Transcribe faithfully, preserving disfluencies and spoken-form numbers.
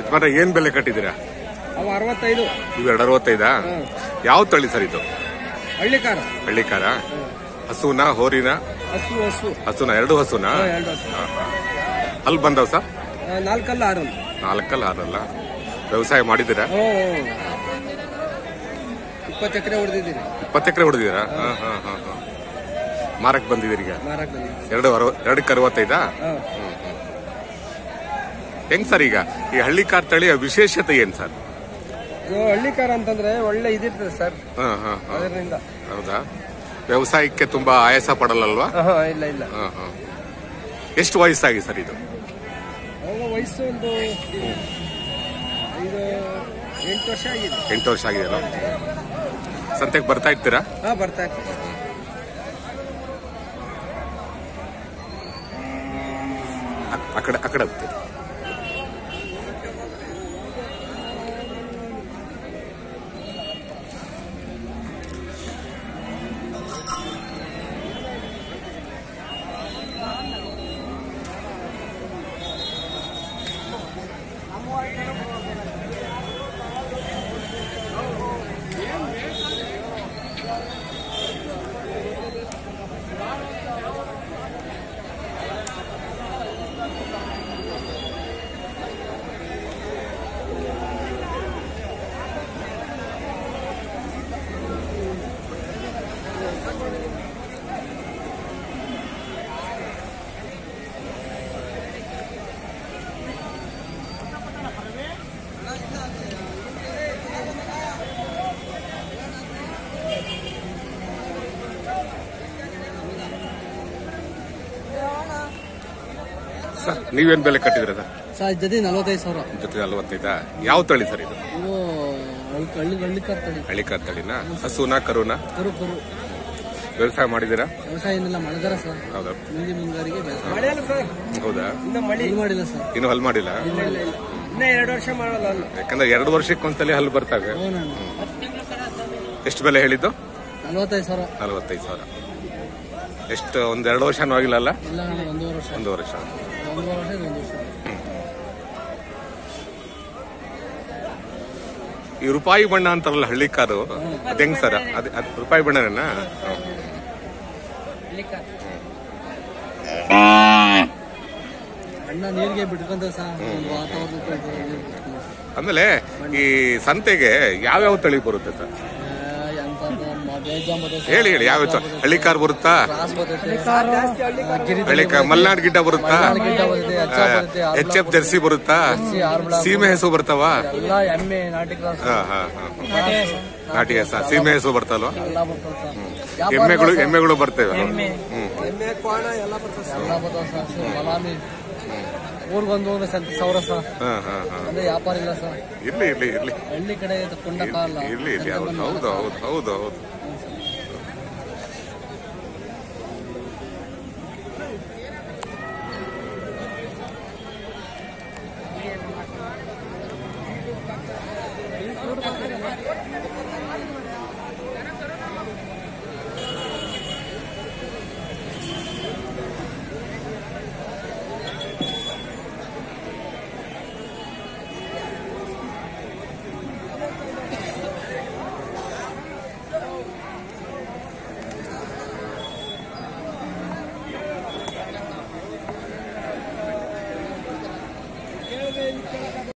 ಯಜಮಾನ ಏನ್ ಬೆಲೆ ಕಟ್ಟಿದ್ದೀರಾ? ಅವು ಅರವತ್ತೈದು. ಇವೆರಡು ಅರವತ್ತೈದಾ? ಯಾವ ತಳಿ ಸರ್ ಇದು? ಹಳ್ಳಿಕಾರ. ಹಳ್ಳಿಕಾರ. ಹಸುನ ಹೋರಿನ? ಹಸು ಹಸು ಹಸುನ ಎರಡು ಹಸುನ? ಎರಡು ಹಸು. ಅಲ್ಲಿ ಬಂದವ್ ಸರ್? ನಾಲ್ಕಲ್ಲ ಆರಲ್ಲ. ನಾಲ್ಕಲ್ಲ ಆರಲ್ಲ. ವ್ಯವಸಾಯ ಮಾಡಿದ್ದೀರಾ? ಇಪ್ಪತ್ತು ಎಕರೆ ಹೊಡೆದಿದ್ದೀರಿ. ಇಪ್ಪತ್ತು ಎಕರೆ ಹೊಡೆದಿದ್ದೀರಾ? ಹಾ ಹಾ ಹಾ ಹಾ. ಮಾರಕ್ ಬಂದಿದ್ದೀರಿ ಈಗ? ಮಾರಕ್ ಎರಡು ಎರಡಕ್ಕೆ ಅರವತ್ತೈದಾ? ಹೆಂಗ್ ಸರ್ ಈಗ ಈ ಹಳ್ಳಿಕಾರ್ ತಳಿಯ ವಿಶೇಷತೆ ಏನ್ ಸರ್? ಹಳ್ಳಿಕಾರ ಅಂತಂದ್ರೆ ಒಳ್ಳೆ ಇದಿರ್ತದೆ ಸರ್. ಅದರಿಂದ. ಹೌದಾ? ವ್ಯವಸಾಯಕ್ಕೆ ತುಂಬಾ ಆಯಾಸ ಪಡಲ್ಲಲ್ವಾ? ಇಲ್ಲ ಇಲ್ಲ. ಎಷ್ಟು ವಯಸ್ಸಾಗಿ ಸರ್ ಇದು? ವಯಸ್ಸು ಒಂದು ಐದು ಎಂಟು ವರ್ಷ ಆಗಿದೆ. ಎಂಟು ವರ್ಷ ಆಗಿದೆ. ಸಂತೆಗೆ ಬರ್ತಾ ಇರ್ತೀರಾ? ಹಾ, ಬರ್ತಾ ಇರ್ತೀವಿ. ಆ ಕಡೆ ಆ ಕಡೆ ಹೋಗ್ತೀವಿ. ಸರ್ ನೀವೇನ್ ಬೆಲೆ ಕಟ್ಟಿದ್ರಿ ಸರ್? ಸರ್ ಜೊತೆ ನಲವತ್ತೈದು ಸಾವಿರ. ಜೊತೆ ನಲವತ್ತೈದಾ? ಯಾವ ತಳಿ ಸರ್ ಇದು? ಇದು ಹಳ್ಳಿ ಹಳ್ಳಿಕಾರ್ ತಳಿ. ಹಳ್ಳಿಕಾರ್ ತಳಿನ? ಹಸುನ ಕರುನ? ಕರು ಕರು. ವ್ಯವಸಾಯ ಮಾಡಿದ್ದೀರಾ? ವ್ಯವಸಾಯ ಏನಿಲ್ಲ, ಮಳೆಗಾರ ಸರ್. ಹೌದಾ? ಮುಂದೆ ಮುಂಗಾರಿಗೆ ಹೌದಾ? ಮಳಿ ಮಾಡಿಲ್ಲ ಸರ್. ಇನ್ನು ಹಲ್ ಮಾಡಿಲ್ಲ? ಇನ್ನ ಎರಡು ವರ್ಷ ಮಾಡಲ್ಲ. ಯಾಕಂದ್ರೆ ಎರಡು ವರ್ಷಕ್ಕೊಂದ್ಸಲಿ ಹಲ್ಲು ಬರ್ತವೆ. ಎಷ್ಟು ಬೆಲೆ ಹೇಳಿದ್ದು? ನಲವತ್ತೈದು ಸಾವಿರ. ನಲವತ್ತೈದು ಸಾವಿರ. ಎಷ್ಟು ಒಂದ್ ಎರಡು ವರ್ಷನೂ ಆಗಿಲ್ಲ ಅಲ್ಲ? ಒಂದೂವರೆ ವರ್ಷ. ಒಂದೂವರೆ ವರ್ಷ. ಒಂದೂವರೆ ವರ್ಷ ಒಂದು ವರ್ಷ. ಈ ರೂಪಾಯಿ ಬಣ್ಣ ಅಂತಾರಲ್ಲ ಹಳ್ಳಿಕಾರು, ಅದ ಹೆಂಗ್ ಸರ್? ಅದ್ ರೂಪಾಯಿ ಬಣ್ಣನ? ಅಣ್ಣ ನೀರಿಗೆ ಬಿಟ್ಕೊಂತ ಸರ್. ಆಮೇಲೆ ಈ ಸಂತೆಗೆ ಯಾವ್ಯಾವ ತಳಿ ಬರುತ್ತೆ ಸರ್? ಹೇಳಿ ಹೇಳಿ. ಯಾವ ಹಳ್ಳಿಕಾರ್ ಬರುತ್ತಾ? ಹಳ್ಳಿಕಾರ್ ಮಲ್ನಾಡ್ ಗಿಡ್ಡ ಬರುತ್ತಾ? ಎಚ್ ಎಫ್ ಜರ್ಸಿ ಬರುತ್ತಾ? ಸೀಮೆ ಹೆಸರು ಬರ್ತಾವ? ನಾಟಿ ಹೆಸ ಸೀಮೆ ಹೆಸರು ಬರ್ತಲ್ವಾ? ಎಮ್ಮೆಗಳು ಎಮ್ಮೆಗಳು ಬರ್ತೇವೆ. ಊರ್ಗೊಂದು ಸಾವಿರ ಸರ್. ಅಂದ್ರೆ ವ್ಯಾಪಾರ ಇಲ್ಲ ಸರ್. ಇರ್ಲಿ ಇರ್ಲಿ ಇರ್ಲಿ. ಹಳ್ಳಿ ಕಡೆ ಕೊಂಡ ಕಾಲ. ಇರ್ಲಿ ಇರ್ಲಿ. ಹೌದು ಹೌದು ಹೌದು ಹೌದು ಹೌದು.